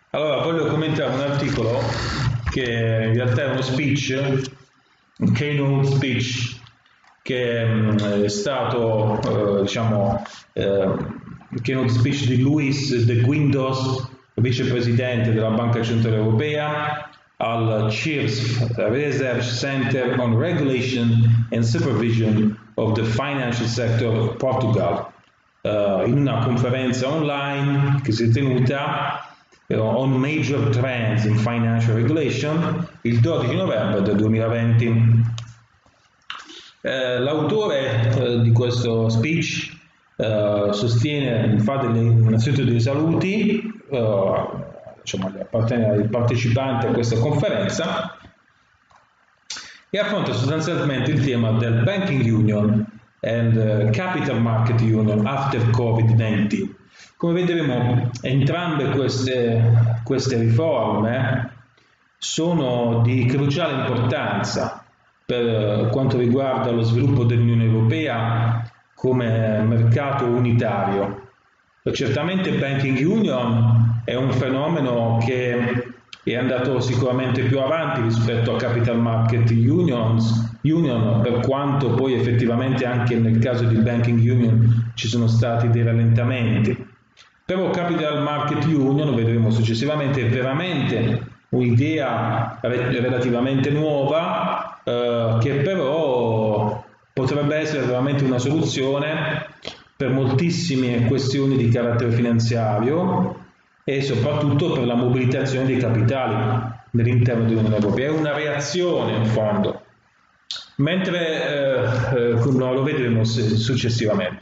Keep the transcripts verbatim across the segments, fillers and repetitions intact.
Allora, voglio commentare un articolo che in realtà è uno speech, un keynote speech, che mh, è stato, eh, diciamo, eh, il keynote speech di Luis de Guindos, vicepresidente della Banca Centrale Europea, al C I R S, Research Center on Regulation and Supervision of the Financial Sector of Portugal, eh, in una conferenza online che si è tenuta on Major Trends in Financial Regulation il dodici novembre del duemilaventi. Eh, l'autore eh, di questo speech eh, sostiene, fa delle, innanzitutto dei saluti eh, diciamo, ai partecipanti a questa conferenza e affronta sostanzialmente il tema del Banking Union and uh, Capital Market Union after Covid nineteen. Come vedremo, entrambe queste, queste riforme sono di cruciale importanza per quanto riguarda lo sviluppo dell'Unione Europea come mercato unitario. Certamente il Banking Union è un fenomeno che è andato sicuramente più avanti rispetto a Capital Market Unions, Union, per quanto poi effettivamente anche nel caso di Banking Union ci sono stati dei rallentamenti. Però Capital Market Union, vedremo successivamente, è veramente un'idea relativamente nuova eh, che però potrebbe essere veramente una soluzione per moltissime questioni di carattere finanziario e soprattutto per la mobilitazione dei capitali nell'interno dell'Unione Europea. È una reazione in fondo, mentre eh, eh, lo vedremo successivamente.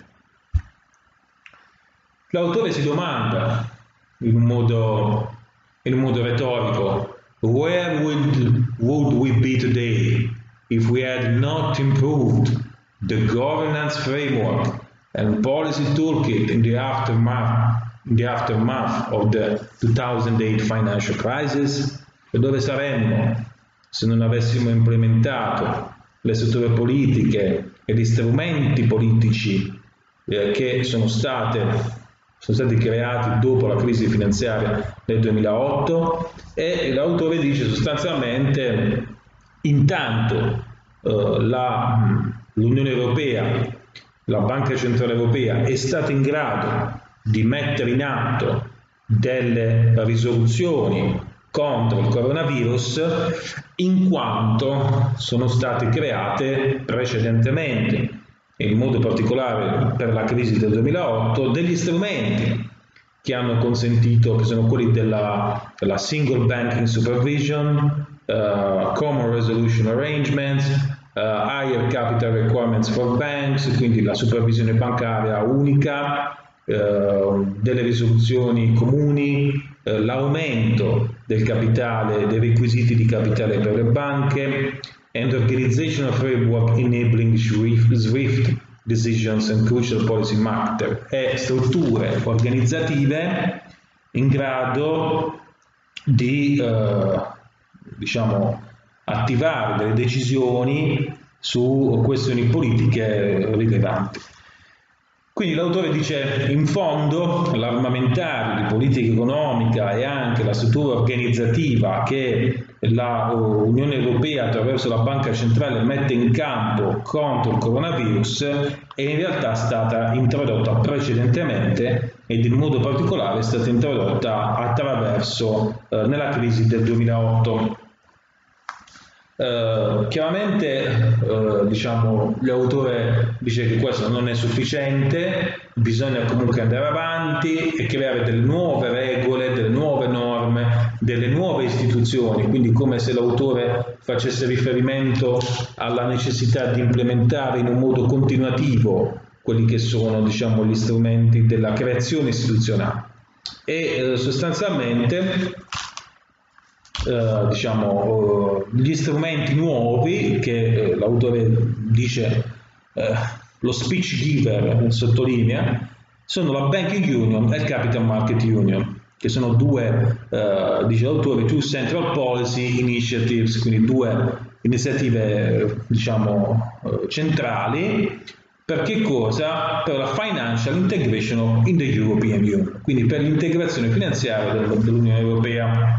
L'autore si domanda in un modo, in un modo retorico: where would, would we be today if we had not improved the governance framework and policy toolkit in the aftermath, in the aftermath of the two thousand eight financial crisis? E dove saremmo se non avessimo implementato le strutture politiche e gli strumenti politici eh, che sono state sono stati creati dopo la crisi finanziaria del duemilaotto? E l'autore dice sostanzialmente: intanto eh, la, l'Unione Europea, la Banca Centrale Europea è stata in grado di mettere in atto delle risoluzioni contro il coronavirus in quanto sono state create precedentemente, in modo particolare per la crisi del duemilaotto, degli strumenti che hanno consentito, che sono quelli della, della Single Banking Supervision, uh, Common Resolution Arrangements, uh, Higher Capital Requirements for Banks, quindi la supervisione bancaria unica, uh, delle risoluzioni comuni, uh, l'aumento del capitale, dei requisiti di capitale per le banche, and organizational framework enabling swift decisions and crucial policy matter, e strutture organizzative in grado di eh, diciamo, attivare delle decisioni su questioni politiche rilevanti. Quindi l'autore dice: in fondo l'armamentario di politica economica e anche la struttura organizzativa che la Unione Europea attraverso la Banca Centrale mette in campo contro il coronavirus è in realtà stata introdotta precedentemente ed in modo particolare è stata introdotta attraverso eh, nella crisi del duemilaotto. Uh, chiaramente uh, diciamo, l'autore dice che questo non è sufficiente, bisogna comunque andare avanti e creare delle nuove regole, delle nuove norme, delle nuove istituzioni, quindi come se l'autore facesse riferimento alla necessità di implementare in un modo continuativo quelli che sono, diciamo, gli strumenti della creazione istituzionale e uh, sostanzialmente Uh, diciamo, uh, gli strumenti nuovi che uh, l'autore dice, uh, lo speech giver sottolinea, sono la Banking Union e il Capital Market Union, che sono due, uh, dice l'autore, two central policy initiatives, quindi due iniziative, diciamo, uh, centrali Per che cosa? Per la Financial Integration in the European Union, quindi per l'integrazione finanziaria dell'Unione Europea.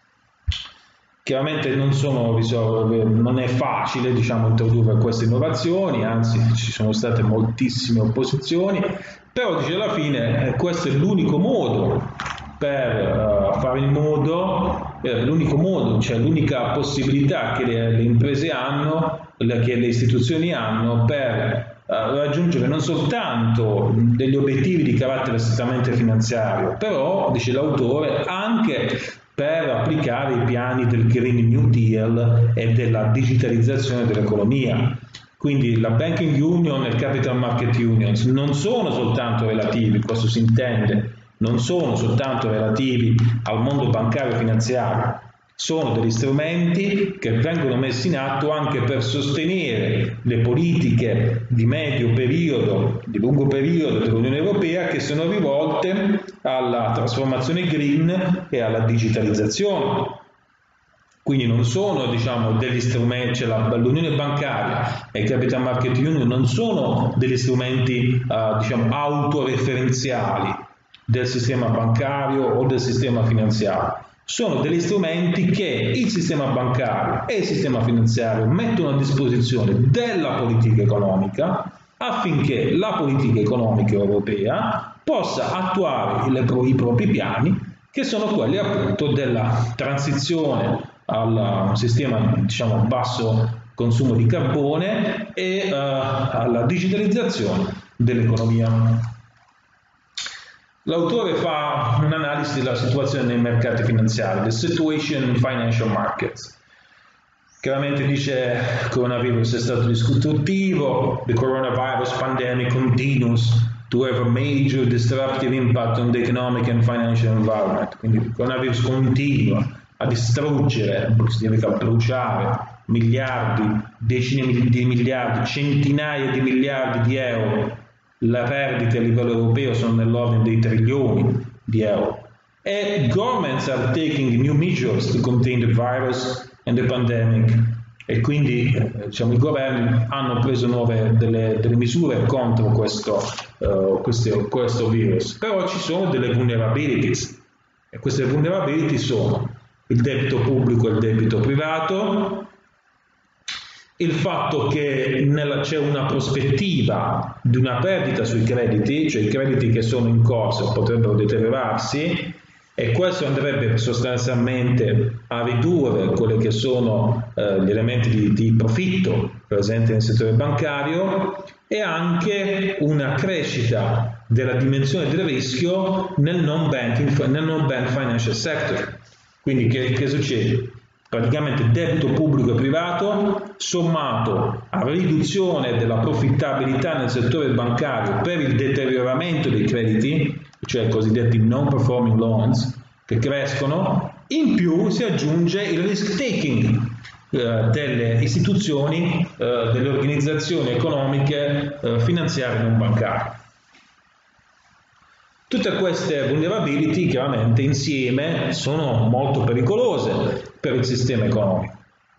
Chiaramente non, sono, non è facile, diciamo, introdurre queste innovazioni, anzi ci sono state moltissime opposizioni, però dice alla fine eh, questo è l'unico modo per uh, fare in modo, eh, l'unico modo, cioè l'unica possibilità che le, le imprese hanno, le, che le istituzioni hanno per uh, raggiungere non soltanto degli obiettivi di carattere strettamente finanziario, però, dice l'autore, anche per applicare i piani del Green New Deal e della digitalizzazione dell'economia. Quindi la Banking Union e il Capital Market Union non sono soltanto relativi, questo si intende, non sono soltanto relativi al mondo bancario e finanziario, sono degli strumenti che vengono messi in atto anche per sostenere le politiche di medio periodo, di lungo periodo dell'Unione Europea che sono rivolte alla trasformazione green e alla digitalizzazione. Quindi non sono, diciamo, degli strumenti, cioè l'Unione Bancaria e il Capital Market Union non sono degli strumenti uh, diciamo, autoreferenziali del sistema bancario o del sistema finanziario. Sono degli strumenti che il sistema bancario e il sistema finanziario mettono a disposizione della politica economica affinché la politica economica europea possa attuare le, i propri piani, che sono quelli appunto della transizione al sistema, diciamo, basso consumo di carbone e uh, alla digitalizzazione dell'economia. L'autore fa un'analisi della situazione nei mercati finanziari, the situation in financial markets. Chiaramente dice che il coronavirus è stato distruttivo, the coronavirus pandemic continues to have a major disruptive impact on the economic and financial environment. Quindi il coronavirus continua a distruggere, significa bruciare, miliardi, decine di miliardi, centinaia di miliardi di euro. Le perdite a livello europeo sono nell'ordine dei trilioni di euro. E governments are taking new measures to contain the virus and the pandemic. E quindi eh, diciamo, i governi hanno preso nuove delle, delle misure contro questo, uh, questo, questo virus. Però ci sono delle vulnerabilities. E queste vulnerability sono il debito pubblico e il debito privato, il fatto che c'è una prospettiva di una perdita sui crediti, cioè i crediti che sono in corso potrebbero deteriorarsi, e questo andrebbe sostanzialmente a ridurre quelli che sono eh, gli elementi di, di profitto presenti nel settore bancario, e anche una crescita della dimensione del rischio nel non banking, nel non bank financial sector. Quindi che, che succede? Praticamente debito pubblico e privato sommato a riduzione della profittabilità nel settore bancario per il deterioramento dei crediti, cioè i cosiddetti non performing loans, che crescono, in più si aggiunge il risk taking eh, delle istituzioni, eh, delle organizzazioni economiche, eh, finanziarie non bancarie. Tutte queste vulnerability chiaramente insieme sono molto pericolose per il sistema economico.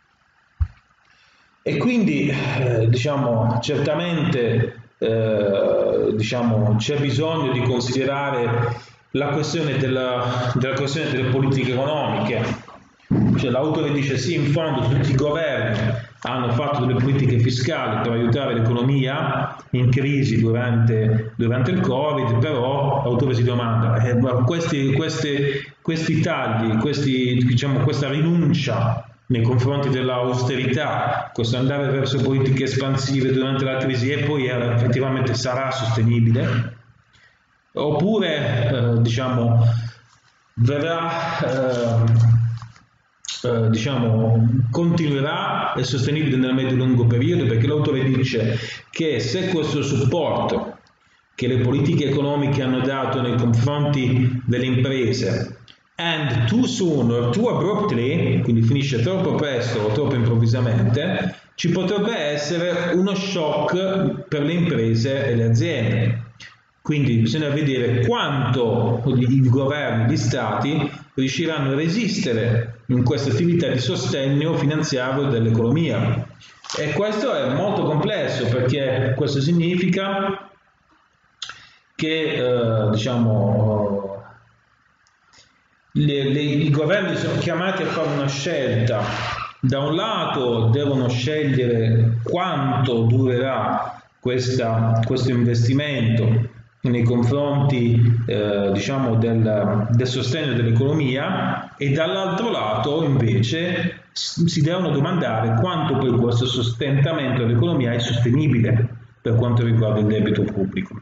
E quindi eh, diciamo certamente eh, diciamo, c'è bisogno di considerare la questione della, della questione delle politiche economiche. Cioè, l'autore dice sì, in fondo tutti i governi hanno fatto delle politiche fiscali per aiutare l'economia in crisi durante, durante il Covid, però l'autore si domanda, eh, questi, questi, questi tagli, questi, diciamo, questa rinuncia nei confronti dell'austerità, questo andare verso politiche espansive durante la crisi, e poi eh, effettivamente sarà sostenibile? Oppure eh, diciamo verrà eh, eh, diciamo continuerà e sostenibile nel medio e lungo periodo? Perché l'autore dice che se questo supporto che le politiche economiche hanno dato nei confronti delle imprese, and too soon or too abruptly, quindi finisce troppo presto o troppo improvvisamente, ci potrebbe essere uno shock per le imprese e le aziende. Quindi bisogna vedere quanto i governi, gli stati riusciranno a resistere in questa attività di sostegno finanziario dell'economia. E questo è molto complesso, perché questo significa che eh, diciamo, le, le, i governi sono chiamati a fare una scelta. Da un lato devono scegliere quanto durerà questa, questo investimento nei confronti eh, diciamo del, del sostegno dell'economia, e dall'altro lato invece si devono domandare quanto poi questo sostentamento dell'economia è sostenibile per quanto riguarda il debito pubblico.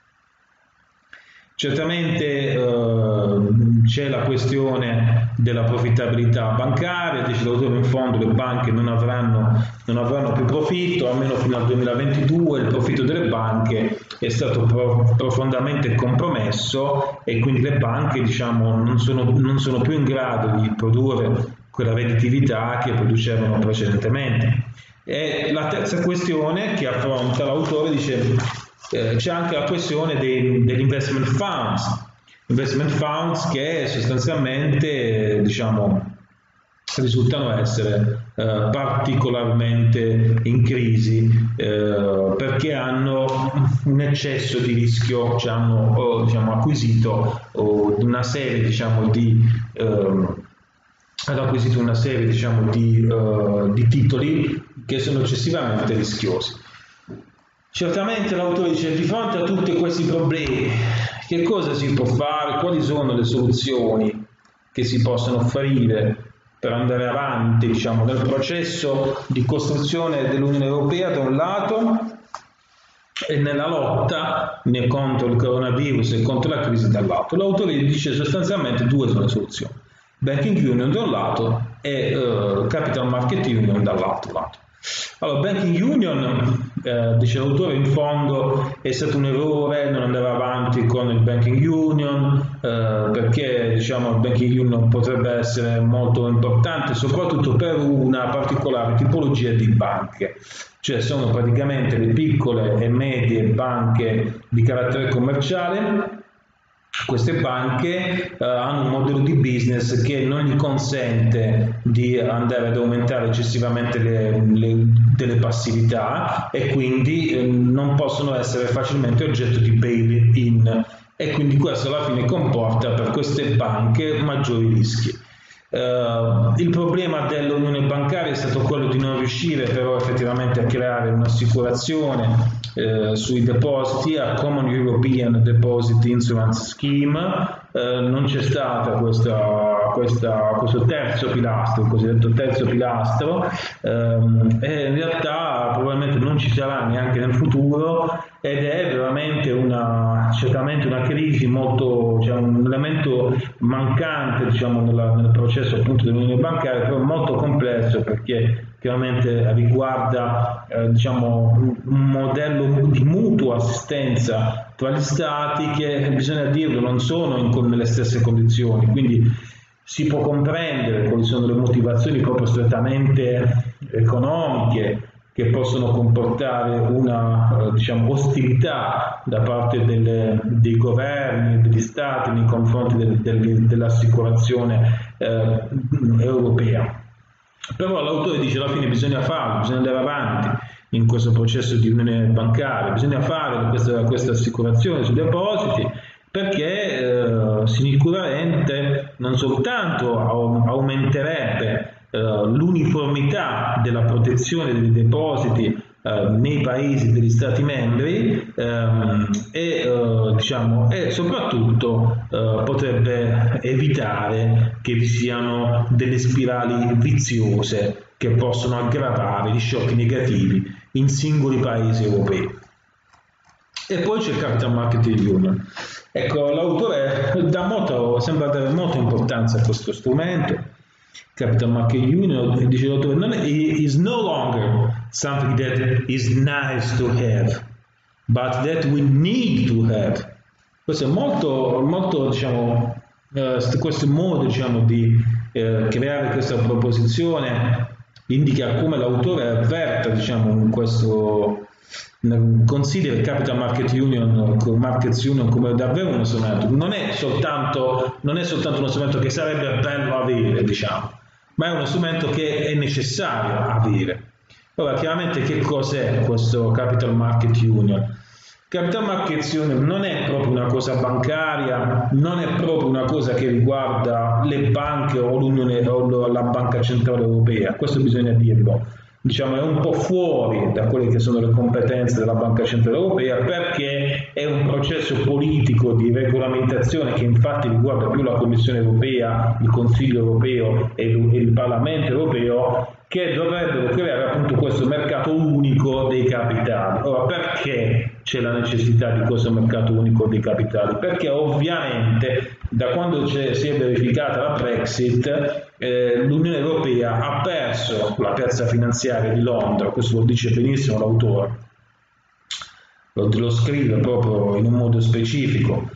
Certamente eh, c'è la questione della profittabilità bancaria. Dice l'autore, in fondo le banche non avranno, non avranno più profitto, almeno fino al duemilaventidue il profitto delle banche è stato pro profondamente compromesso, e quindi le banche diciamo, non, sono, non sono più in grado di produrre quella redditività che producevano precedentemente. E la terza questione che affronta l'autore dice Eh, c'è anche la questione dei, degli investment funds, investment funds che sostanzialmente diciamo, risultano essere eh, particolarmente in crisi eh, perché hanno un eccesso di rischio, cioè hanno oh, diciamo, acquisito oh, una serie diciamo, di eh, hanno acquisito una serie diciamo, di, uh, di titoli che sono eccessivamente rischiosi. Certamente l'autore dice, di fronte a tutti questi problemi, che cosa si può fare? Quali sono le soluzioni che si possono offrire per andare avanti, diciamo, nel processo di costruzione dell'Unione Europea da un lato, e nella lotta contro il coronavirus e contro la crisi dall'altro? L'autore dice sostanzialmente due sono le soluzioni: Banking Union da un lato e uh, Capital Market Union dall'altro lato. Allora, Banking Union, eh, dice l'autore, in fondo è stato un errore non andare avanti con il Banking Union eh, perché diciamo, il Banking Union potrebbe essere molto importante soprattutto per una particolare tipologia di banche, cioè sono praticamente le piccole e medie banche di carattere commerciale. Queste banche eh, hanno un modello di business che non gli consente di andare ad aumentare eccessivamente le, le, delle passività, e quindi eh, non possono essere facilmente oggetto di bail-in, e quindi questo alla fine comporta per queste banche maggiori rischi. Uh, il problema dell'unione bancaria è stato quello di non riuscire però effettivamente a creare un'assicurazione uh, sui depositi, a Common European Deposit Insurance Scheme. Uh, non c'è stata questa, questa, questo terzo pilastro, il cosiddetto terzo pilastro, um, e in realtà probabilmente non ci sarà neanche nel futuro, ed è veramente una, certamente una crisi molto, cioè un elemento mancante diciamo, nella, nel processo appunto dell'unione bancaria, però molto complesso, perché chiaramente riguarda eh, diciamo, un modello di mutua assistenza tra gli stati che, bisogna dirlo, non sono in, nelle stesse condizioni, quindi si può comprendere quali sono le motivazioni proprio strettamente economiche che possono comportare una eh, diciamo, ostilità da parte delle, dei governi, degli stati nei confronti del, del, dell'assicurazione eh, europea. Però l'autore dice alla fine bisogna farlo, bisogna andare avanti in questo processo di unione bancaria, bisogna fare questa, questa assicurazione sui depositi, perché eh, sicuramente non soltanto aumenterebbe Uh, l'uniformità della protezione dei depositi uh, nei paesi degli stati membri um, e, uh, diciamo, e soprattutto uh, potrebbe evitare che vi siano delle spirali viziose che possono aggravare gli shock negativi in singoli paesi europei. E poi c'è il Capital Market Union. Ecco, l'autore dà molto, sembra dare molta importanza a questo strumento. Capital Market Union, dice l'autore, non è, is no longer something that is nice to have, but that we need to have. Questo è molto, molto diciamo, eh, questo modo diciamo, di eh, creare questa proposizione indica come l'autore avverta diciamo, in questo, considera il Capital Market Union, Markets Union come davvero uno strumento, non è soltanto, non è soltanto uno strumento che sarebbe bello avere, diciamo, ma è uno strumento che è necessario avere. Ora, chiaramente che cos'è questo Capital Market Union? Capital Markets Union non è proprio una cosa bancaria, non è proprio una cosa che riguarda le banche o, l'Unione, o la Banca Centrale Europea, questo bisogna dirlo. Diciamo, è un po' fuori da quelle che sono le competenze della Banca Centrale Europea, perché è un processo politico di regolamentazione che infatti riguarda più la Commissione Europea, il Consiglio Europeo e il, il Parlamento Europeo, che dovrebbero creare appunto questo mercato unico dei capitali. Ora, perché c'è la necessità di questo mercato unico dei capitali? Perché ovviamente da quando si è verificata la Brexit, eh, l'Unione Europea ha perso la piazza finanziaria di Londra, questo lo dice benissimo l'autore, lo, lo scrive proprio in un modo specifico.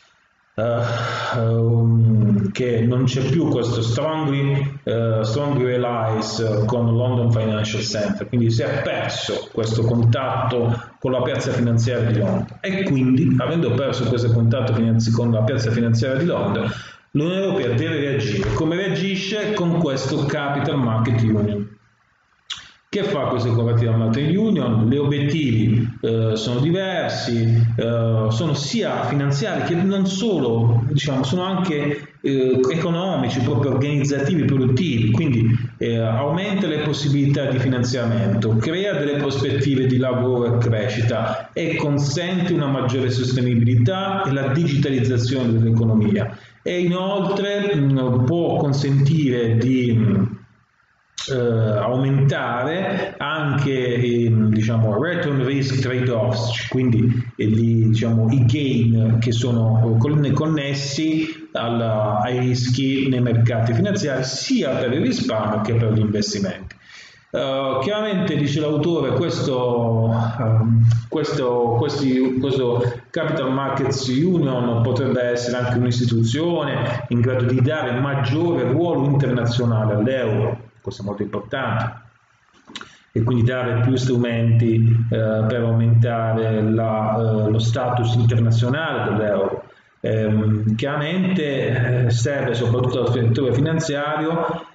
Uh, um, che non c'è più questo strongly, uh, strongly relies con London Financial Center, quindi si è perso questo contatto con la piazza finanziaria di Londra, e quindi, avendo perso questo contatto con la piazza finanziaria di Londra, l'Unione Europea deve reagire. Come reagisce? Con questo Capital Market Union. Che fa questo Capital Market Union? Gli obiettivi eh, sono diversi, eh, sono sia finanziari che non solo, diciamo, sono anche eh, economici, proprio organizzativi, produttivi, quindi eh, aumenta le possibilità di finanziamento, crea delle prospettive di lavoro e crescita e consente una maggiore sostenibilità e la digitalizzazione dell'economia, e inoltre mh, può consentire di Uh, aumentare anche eh, diciamo return risk trade-offs, quindi eh, di, diciamo, i gain che sono connessi alla, ai rischi nei mercati finanziari, sia per il risparmio che per gli investimenti. Uh, chiaramente, dice l'autore, questo, um, questo, questi, questo Capital Markets Union potrebbe essere anche un'istituzione in grado di dare maggiore ruolo internazionale all'euro. Questo è molto importante, e quindi dare più strumenti eh, per aumentare la, eh, lo status internazionale dell'euro. Eh, chiaramente eh, serve soprattutto al settore finanziario,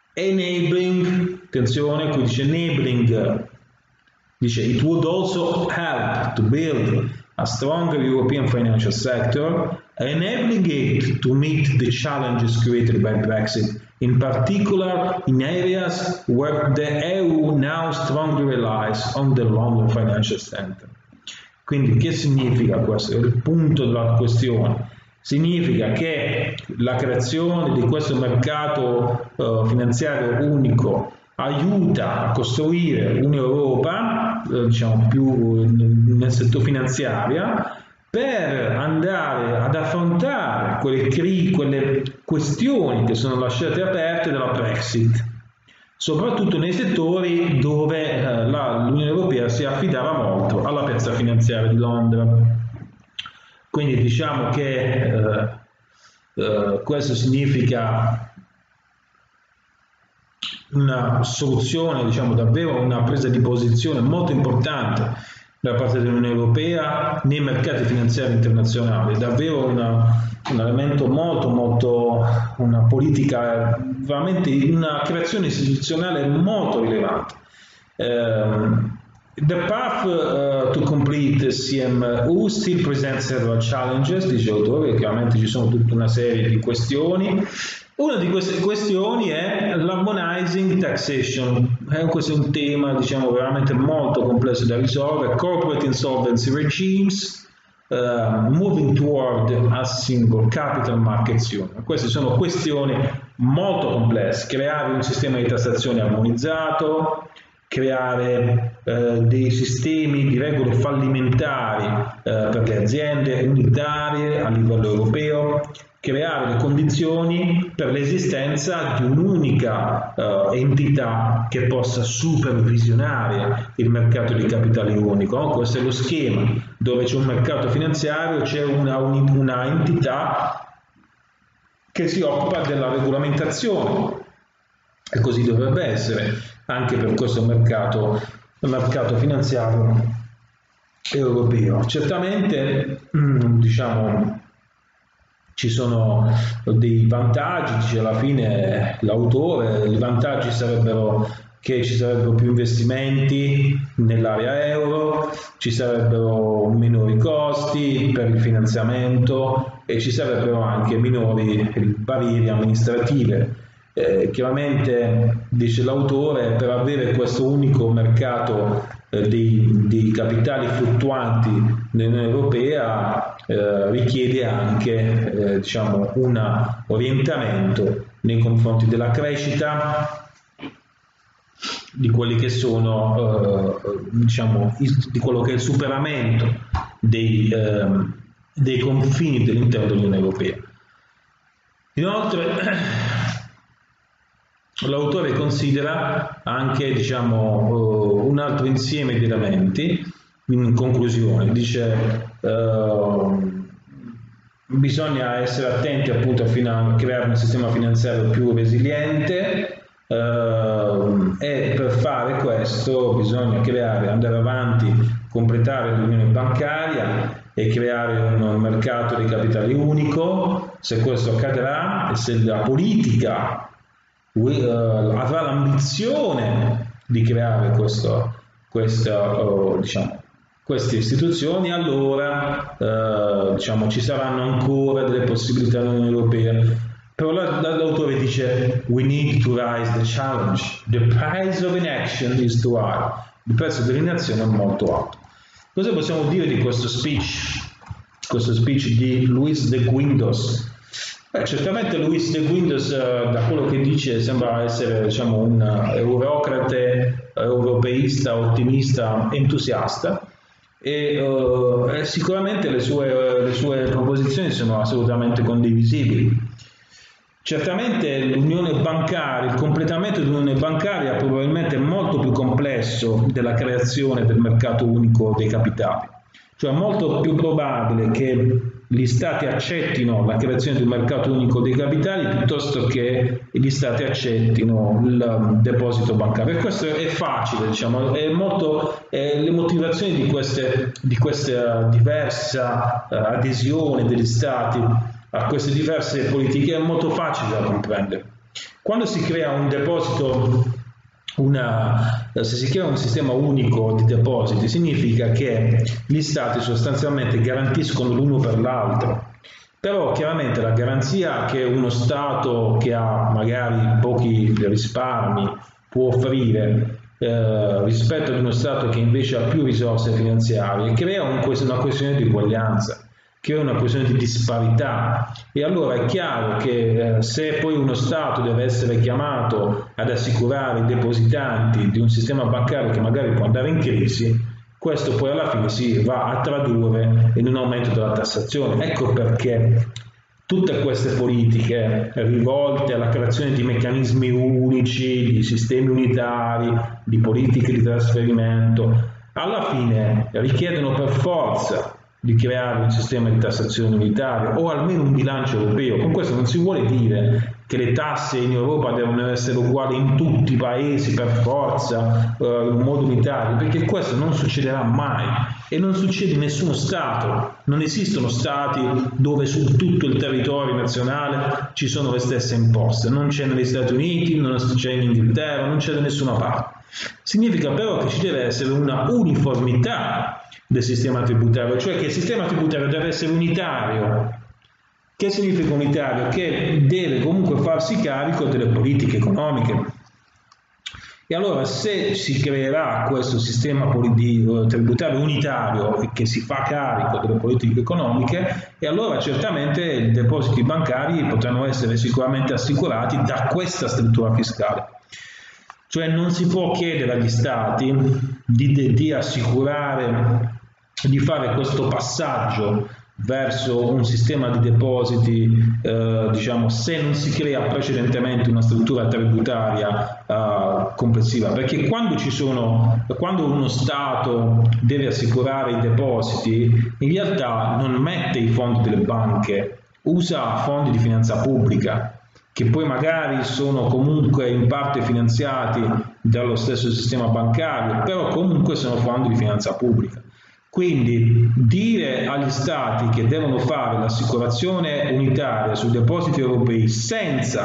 enabling, attenzione, qui dice enabling, dice it would also help to build a stronger European financial sector, enabling it to meet the challenges created by Brexit, in particular in areas where the E U now strongly relies on the London Financial Center. Quindi che significa questo? È il punto della questione. Significa che la creazione di questo mercato uh, finanziario unico aiuta a costruire un'Europa, eh, diciamo, più nel settore finanziario, per andare ad affrontare quelle, quelle questioni che sono lasciate aperte dalla Brexit, soprattutto nei settori dove eh, l'Unione Europea si affidava molto alla piazza finanziaria di Londra. Quindi diciamo che eh, eh, questo significa una soluzione, diciamo davvero una presa di posizione molto importante da parte dell'Unione Europea nei mercati finanziari internazionali, davvero una, un elemento molto molto, una politica, veramente una creazione istituzionale molto rilevante. Um, the path uh, to complete C M U still presents several challenges, dice l'autore, chiaramente ci sono tutta una serie di questioni. Una di queste questioni è l'harmonizing taxation. Eh, questo è un tema, diciamo, veramente molto complesso da risolvere. Corporate insolvency regimes, uh, moving toward a single capital markets union. Queste sono questioni molto complesse. Creare un sistema di tassazione armonizzato, creare eh, dei sistemi di regole fallimentari eh, per le aziende unitarie a livello europeo, creare le condizioni per l'esistenza di un'unica uh, entità che possa supervisionare il mercato di capitali unico. No? Questo è lo schema, dove c'è un mercato finanziario, c'è una, una entità che si occupa della regolamentazione, e così dovrebbe essere anche per questo mercato, mercato finanziario europeo. Certamente, diciamo, ci sono dei vantaggi, dice alla fine l'autore, i vantaggi sarebbero che ci sarebbero più investimenti nell'area euro, ci sarebbero minori costi per il finanziamento e ci sarebbero anche minori barriere amministrative. Eh, chiaramente, dice l'autore, per avere questo unico mercato eh, dei, dei capitali fluttuanti nell'Unione Europea eh, richiede anche eh, diciamo, un orientamento nei confronti della crescita, di quelli che sono eh, diciamo il, di quello che è il superamento dei, eh, dei confini dell'interno dell'Unione Europea. Inoltre l'autore considera anche diciamo uh, un altro insieme di elementi. In conclusione dice uh, bisogna essere attenti appunto a creare un sistema finanziario più resiliente, Uh, e per fare questo bisogna creare, andare avanti, completare l'unione bancaria e creare un mercato dei capitali unico. Se questo accadrà e se la politica uh, avrà l'ambizione di creare questo, questa, uh, diciamo, queste istituzioni, allora uh, diciamo, ci saranno ancora delle possibilità nell'Unione Europea. Però l'autore dice we need to rise the challenge, the price of inaction is too high, il prezzo dell'inazione è molto alto. Cosa possiamo dire di questo speech, questo speech di Luis de Guindos? Beh, certamente Luis de Guindos, uh, da quello che dice, sembra essere diciamo, un eurocrate, europeista, ottimista, entusiasta, e uh, sicuramente le sue, le sue proposizioni sono assolutamente condivisibili. Certamente l'unione bancaria, il completamento dell'unione bancaria probabilmente è molto più complesso della creazione del mercato unico dei capitali. Cioè è molto più probabile che gli Stati accettino la creazione del mercato unico dei capitali piuttosto che gli Stati accettino il deposito bancario. E questo è facile, diciamo, è molto, è le motivazioni di queste, di questa diversa uh, adesione degli Stati a queste diverse politiche è molto facile da comprendere. Quando si crea un deposito, una, se si crea un sistema unico di depositi, significa che gli Stati sostanzialmente garantiscono l'uno per l'altro. Però chiaramente la garanzia che uno Stato che ha magari pochi risparmi può offrire eh, rispetto ad uno Stato che invece ha più risorse finanziarie crea un, una questione di uguaglianza, che è una questione di disparità, e allora è chiaro che eh, se poi uno Stato deve essere chiamato ad assicurare i depositanti di un sistema bancario che magari può andare in crisi, questo poi alla fine si va a tradurre in un aumento della tassazione. Ecco perché tutte queste politiche rivolte alla creazione di meccanismi unici, di sistemi unitari, di politiche di trasferimento, alla fine richiedono per forza di creare un sistema di tassazione unitario o almeno un bilancio europeo. Con questo non si vuole dire che le tasse in Europa devono essere uguali in tutti i paesi per forza, eh, in modo unitario, perché questo non succederà mai e non succede in nessuno Stato. Non esistono Stati dove su tutto il territorio nazionale ci sono le stesse imposte, non c'è negli Stati Uniti, non c'è in Inghilterra, non c'è da nessuna parte. Significa però che ci deve essere una uniformità del sistema tributario, cioè che il sistema tributario deve essere unitario. Che significa unitario? Che deve comunque farsi carico delle politiche economiche. E allora se si creerà questo sistema tributario unitario che si fa carico delle politiche economiche, e allora certamente i depositi bancari potranno essere sicuramente assicurati da questa struttura fiscale. Cioè non si può chiedere agli Stati di, di assicurare, di fare questo passaggio verso un sistema di depositi, eh, diciamo, se non si crea precedentemente una struttura tributaria eh, complessiva, perché quando ci sono, quando uno Stato deve assicurare i depositi, in realtà non mette i fondi delle banche, usa fondi di finanza pubblica, che poi magari sono comunque in parte finanziati dallo stesso sistema bancario, però comunque sono fondi di finanza pubblica. Quindi dire agli Stati che devono fare l'assicurazione unitaria sui depositi europei senza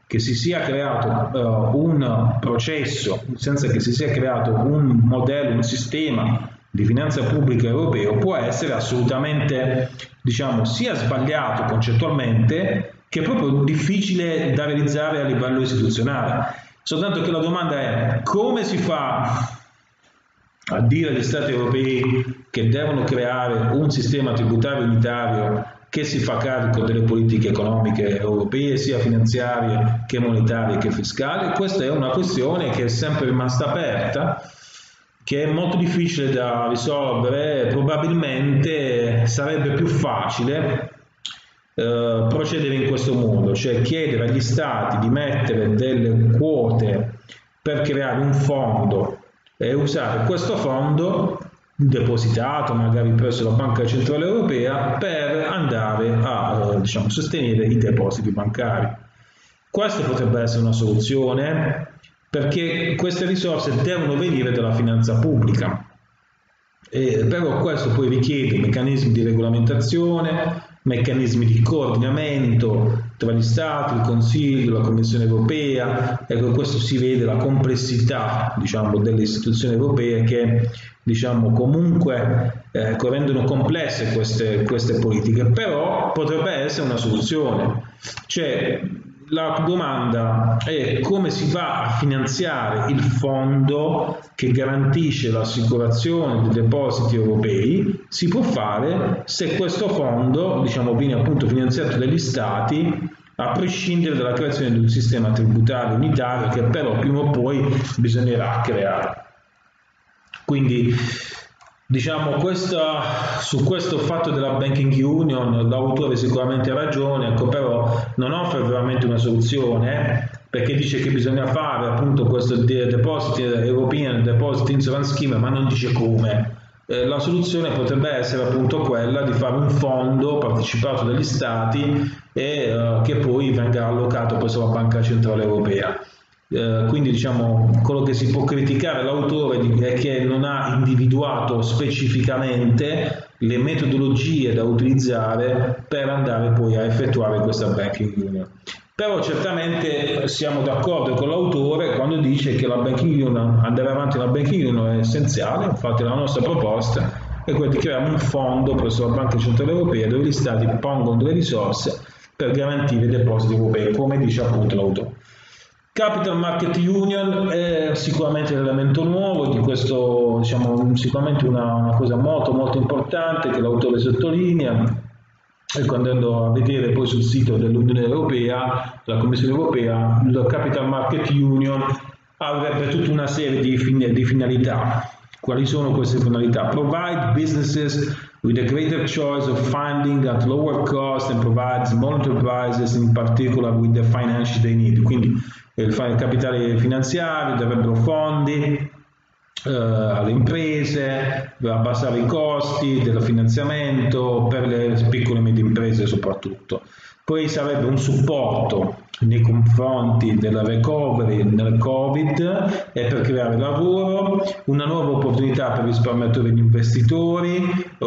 che si sia creato uh, un processo, senza che si sia creato un modello, un sistema di finanza pubblica europeo, può essere assolutamente, diciamo, sia sbagliato concettualmente che proprio difficile da realizzare a livello istituzionale. Soltanto che la domanda è: come si fa a dire agli Stati europei che devono creare un sistema tributario unitario che si fa carico delle politiche economiche europee, sia finanziarie che monetarie che fiscali? Questa è una questione che è sempre rimasta aperta, che è molto difficile da risolvere. Probabilmente sarebbe più facile eh, procedere in questo modo, cioè chiedere agli Stati di mettere delle quote per creare un fondo e usare questo fondo depositato magari presso la Banca Centrale Europea per andare a eh, diciamo, sostenere i depositi bancari. Questa potrebbe essere una soluzione, perché queste risorse devono venire dalla finanza pubblica, e però questo poi richiede meccanismi di regolamentazione, meccanismi di coordinamento tra gli Stati, il Consiglio, la Commissione Europea. Ecco, questo si vede la complessità, diciamo, delle istituzioni europee che, diciamo, comunque eh, rendono complesse queste, queste politiche, però potrebbe essere una soluzione. Cioè, la domanda è: come si va a finanziare il fondo che garantisce l'assicurazione dei depositi europei? Si può fare se questo fondo, diciamo, viene appunto finanziato dagli Stati, a prescindere dalla creazione di un sistema tributario unitario che però prima o poi bisognerà creare. Quindi, diciamo, questa, su questo fatto della banking union l'autore sicuramente ha ragione, ecco, però non offre veramente una soluzione, perché dice che bisogna fare appunto questo deposit European Deposit Insurance Scheme, ma non dice come. Eh, la soluzione potrebbe essere appunto quella di fare un fondo partecipato dagli Stati e eh, che poi venga allocato presso la Banca Centrale Europea. Eh, quindi, diciamo, quello che si può criticare l'autore è che non ha individuato specificamente le metodologie da utilizzare per andare poi a effettuare questa banking union. Però certamente siamo d'accordo con l'autore quando dice che la banking union, andare avanti nella banking union è essenziale. Infatti la nostra proposta è quella di creare un fondo presso la Banca Centrale Europea dove gli Stati pongono delle risorse per garantire i depositi europei, come dice appunto l'autore. Capital Market Union è sicuramente un elemento nuovo di questo, diciamo, sicuramente una, una cosa molto molto importante che l'autore sottolinea, e quando andando a vedere poi sul sito dell'Unione Europea, della Commissione Europea, il Capital Market Union avrebbe tutta una serie di, fin di finalità. Quali sono queste finalità? Provide businesses with a greater choice of funding at lower cost and provide small enterprises in particular with the financial they need. Quindi il capitale finanziario, darebbero fondi eh, alle imprese, per abbassare i costi del finanziamento per le piccole e medie imprese soprattutto. Poi sarebbe un supporto nei confronti della recovery nel Covid e per creare lavoro, una nuova opportunità per risparmiatori e investitori,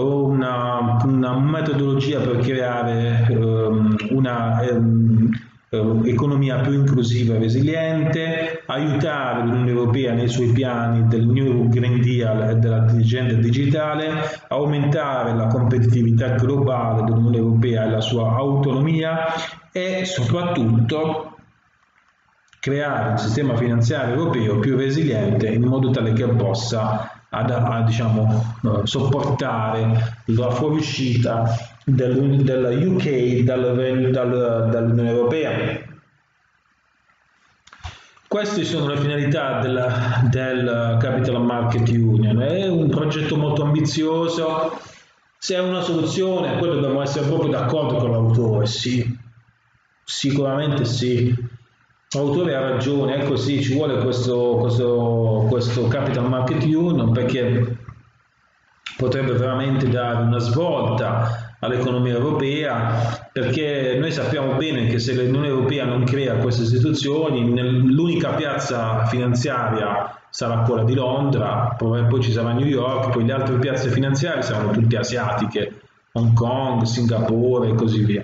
una, una metodologia per creare um, una um, economia più inclusiva e resiliente, aiutare l'Unione Europea nei suoi piani del New Green Deal e dell'agenda digitale, aumentare la competitività globale dell'Unione Europea e la sua autonomia e soprattutto creare un sistema finanziario europeo più resiliente in modo tale che possa ad, a, diciamo, uh, sopportare la fuoriuscita del, della U K dal, dal, dall'Unione Europea. Queste sono le finalità del, del Capital Market Union. È un progetto molto ambizioso. Se è una soluzione, poi dobbiamo essere proprio d'accordo con l'autore, sì, sicuramente sì. L'autore ha ragione, è così, ci vuole questo, questo, questo Capital Market Union, perché potrebbe veramente dare una svolta all'economia europea, perché noi sappiamo bene che se l'Unione Europea non crea queste istituzioni, l'unica piazza finanziaria sarà quella di Londra, poi ci sarà New York, poi le altre piazze finanziarie saranno tutte asiatiche, Hong Kong, Singapore e così via.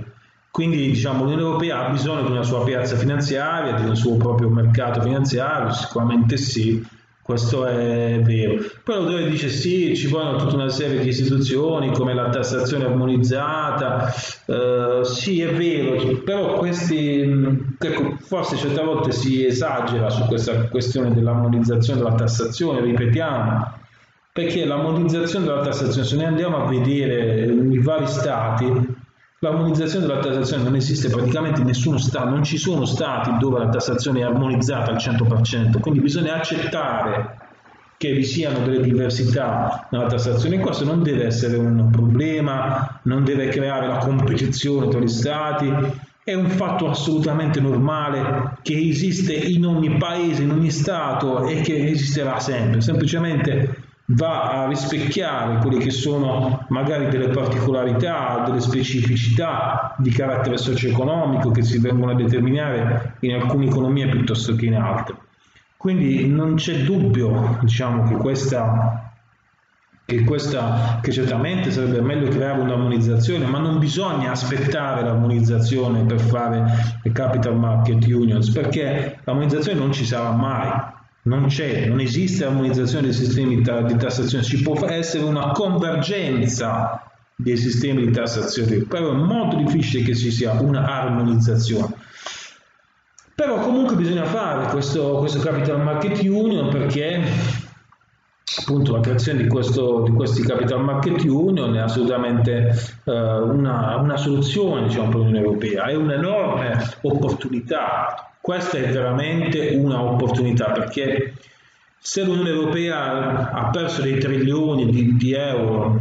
Quindi diciamo l'Unione Europea ha bisogno di una sua piazza finanziaria, di un suo proprio mercato finanziario, sicuramente sì, questo è vero. Poi l'autore dice sì, ci vogliono tutta una serie di istituzioni come la tassazione armonizzata, eh, sì è vero, però questi, ecco, forse certe volte si esagera su questa questione dell'armonizzazione della tassazione, ripetiamo, perché l'armonizzazione della tassazione, se noi andiamo a vedere i vari stati, l'armonizzazione della tassazione non esiste praticamente in nessuno stato, non ci sono stati dove la tassazione è armonizzata al cento per cento, quindi bisogna accettare che vi siano delle diversità nella tassazione e questo non deve essere un problema, non deve creare la competizione tra gli stati, è un fatto assolutamente normale che esiste in ogni paese, in ogni stato e che esisterà sempre, semplicemente va a rispecchiare quelle che sono magari delle particolarità, delle specificità di carattere socio-economico che si vengono a determinare in alcune economie piuttosto che in altre. Quindi non c'è dubbio, diciamo, che questa, che questa, che certamente sarebbe meglio creare un'armonizzazione, ma non bisogna aspettare l'armonizzazione per fare le capital market unions, perché l'armonizzazione non ci sarà mai. Non c'è, non esiste armonizzazione dei sistemi di tassazione, ci può essere una convergenza dei sistemi di tassazione, però è molto difficile che ci sia una armonizzazione. Però comunque bisogna fare questo, questo Capital Market Union perché appunto la creazione di, questo, di questi Capital Market Union è assolutamente eh, una, una soluzione, diciamo, per l'Unione Europea, è un'enorme opportunità. Questa è veramente una opportunità perché se l'Unione Europea ha perso dei trilioni di, di euro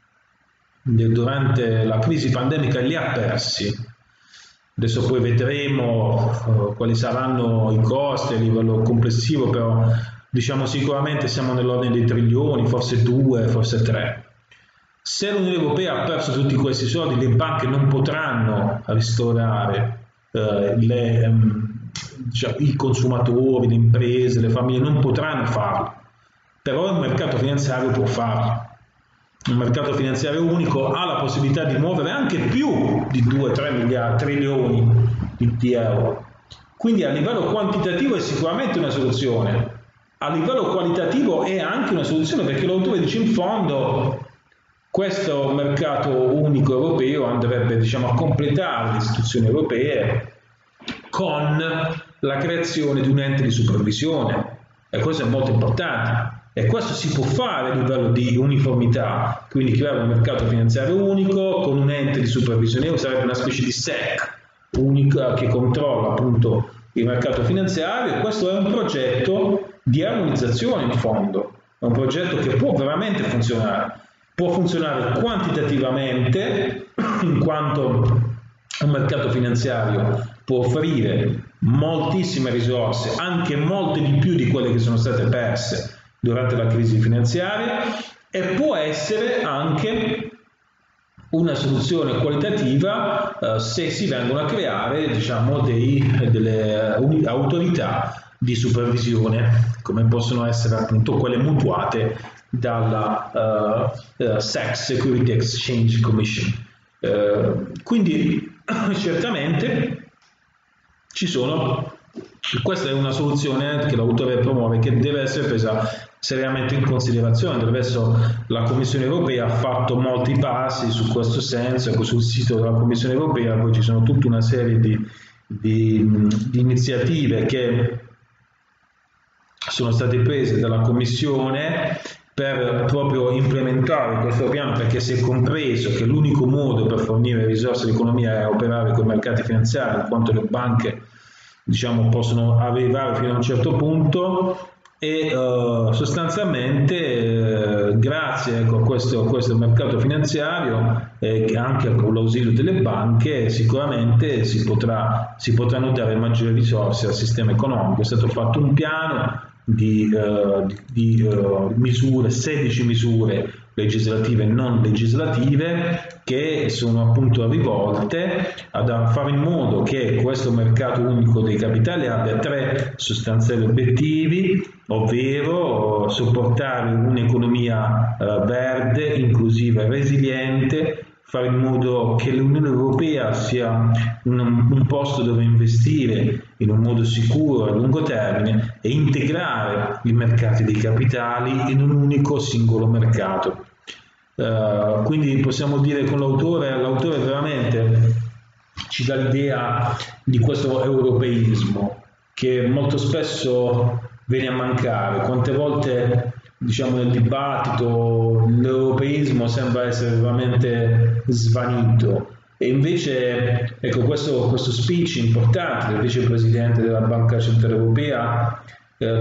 durante la crisi pandemica, li ha persi. Adesso poi vedremo uh, quali saranno i costi a livello complessivo, però diciamo sicuramente siamo nell'ordine dei trilioni, forse due, forse tre. Se l'Unione Europea ha perso tutti questi soldi, le banche non potranno ristorare uh, le... Um, Cioè, i consumatori, le imprese, le famiglie non potranno farlo, però il mercato finanziario può farlo. Il mercato finanziario unico ha la possibilità di muovere anche più di due tre miliardi, trilioni di, di euro. Quindi a livello quantitativo è sicuramente una soluzione, a livello qualitativo è anche una soluzione perché l'autore dice in fondo questo mercato unico europeo andrebbe, diciamo, a completare le istituzioni europee con la creazione di un ente di supervisione e questo è molto importante e questo si può fare a livello di uniformità, quindi creare un mercato finanziario unico con un ente di supervisione, sarebbe una specie di S E C unica che controlla appunto il mercato finanziario e questo è un progetto di armonizzazione in fondo, è un progetto che può veramente funzionare, può funzionare quantitativamente in quanto un mercato finanziario può offrire moltissime risorse, anche molte di più di quelle che sono state perse durante la crisi finanziaria e può essere anche una soluzione qualitativa eh, se si vengono a creare, diciamo, dei, delle autorità di supervisione come possono essere appunto quelle mutuate dalla uh, uh, S E C, Security Exchange Commission. Uh, quindi certamente ci sono, questa è una soluzione che l'autore promuove che deve essere presa seriamente in considerazione. Del resto la Commissione Europea ha fatto molti passi su questo senso, ecco, sul sito della Commissione Europea poi ci sono tutta una serie di, di, di iniziative che sono state prese dalla Commissione per proprio implementare questo piano, perché si è compreso che l'unico modo per fornire risorse all'economia è operare con i mercati finanziari, in quanto le banche, diciamo, possono arrivare fino a un certo punto e uh, sostanzialmente eh, grazie, ecco, a, questo, a questo mercato finanziario e eh, anche con l'ausilio delle banche sicuramente si, potrà, si potranno dare maggiori risorse al sistema economico. È stato fatto un piano di, uh, di, di uh, misure, sedici misure legislative e non legislative che sono appunto rivolte a fare in modo che questo mercato unico dei capitali abbia tre sostanziali obiettivi, ovvero supportare un'economia uh, verde, inclusiva e resiliente, fare in modo che l'Unione Europea sia un, un posto dove investire in un modo sicuro a lungo termine e integrare i mercati dei capitali in un unico singolo mercato. Uh, quindi possiamo dire con l'autore, l'autore veramente ci dà l'idea di questo europeismo che molto spesso viene a mancare. Quante volte, diciamo, nel dibattito l'europeismo sembra essere veramente svanito, e invece ecco questo, questo speech importante del vicepresidente della Banca Centrale Europea eh,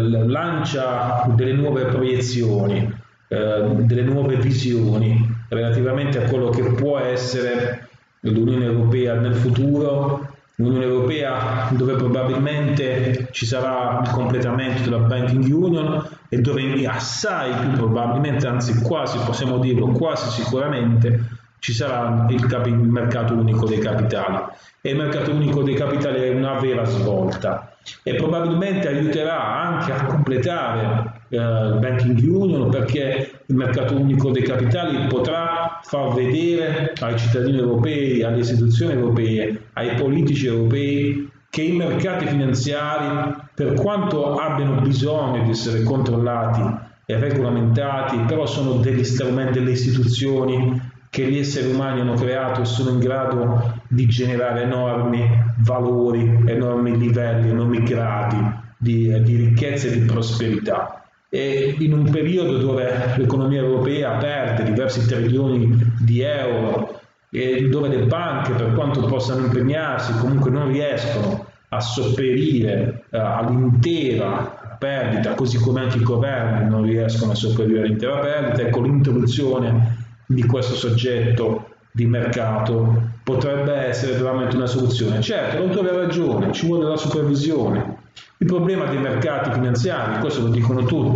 lancia delle nuove proiezioni, eh, delle nuove visioni relativamente a quello che può essere l'Unione Europea nel futuro. L'Unione Europea dove probabilmente ci sarà il completamento della Banking Union e dove assai più probabilmente, anzi quasi possiamo dirlo, quasi sicuramente ci sarà il, il mercato unico dei capitali. E il mercato unico dei capitali è una vera svolta e probabilmente aiuterà anche a completare eh, il Banking Union, perché il mercato unico dei capitali potrà far vedere ai cittadini europei, alle istituzioni europee, ai politici europei che i mercati finanziari, per quanto abbiano bisogno di essere controllati e regolamentati, però sono degli strumenti, delle istituzioni che gli esseri umani hanno creato e sono in grado di generare enormi valori, enormi livelli, enormi gradi di, di ricchezza e di prosperità. E in un periodo dove l'economia europea perde diversi trilioni di euro e dove le banche, per quanto possano impegnarsi, comunque non riescono a sopperire uh, all'intera perdita, così come anche i governi non riescono a sopperire all'intera perdita, ecco, l'introduzione di questo soggetto di mercato potrebbe essere veramente una soluzione. Certo, l'autore ha ragione, ci vuole la supervisione. Il problema dei mercati finanziari, questo lo dicono tutti,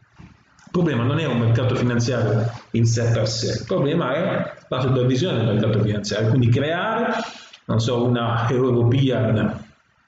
il problema non è un mercato finanziario in sé per sé, il problema è la supervisione del mercato finanziario, quindi creare, non so, una European,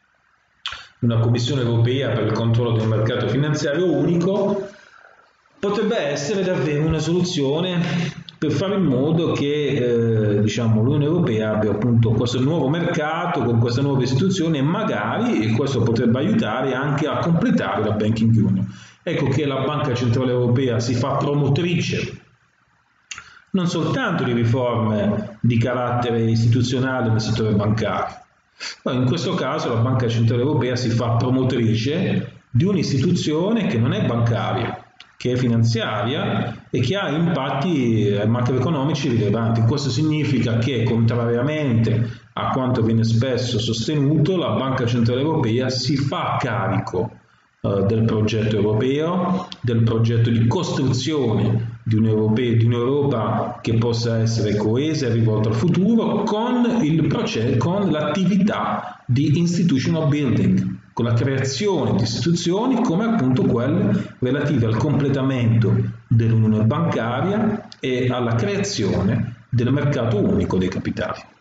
una Commissione europea per il controllo del mercato finanziario unico potrebbe essere davvero una soluzione per fare in modo che eh, diciamo, l'Unione Europea abbia appunto questo nuovo mercato con queste nuove istituzioni, e magari questo potrebbe aiutare anche a completare la Banking Union. Ecco che la Banca Centrale Europea si fa promotrice non soltanto di riforme di carattere istituzionale nel settore bancario, ma in questo caso la Banca Centrale Europea si fa promotrice di un'istituzione che non è bancaria, che è finanziaria e che ha impatti macroeconomici rilevanti. Questo significa che, contrariamente a quanto viene spesso sostenuto, la Banca Centrale Europea si fa carico eh, del progetto europeo, del progetto di costruzione di un'Europa che possa essere coesa e rivolta al futuro, con il processo, con l'attività di institutional building, con la creazione di istituzioni come appunto quelle relative al completamento dell'unione bancaria e alla creazione del mercato unico dei capitali.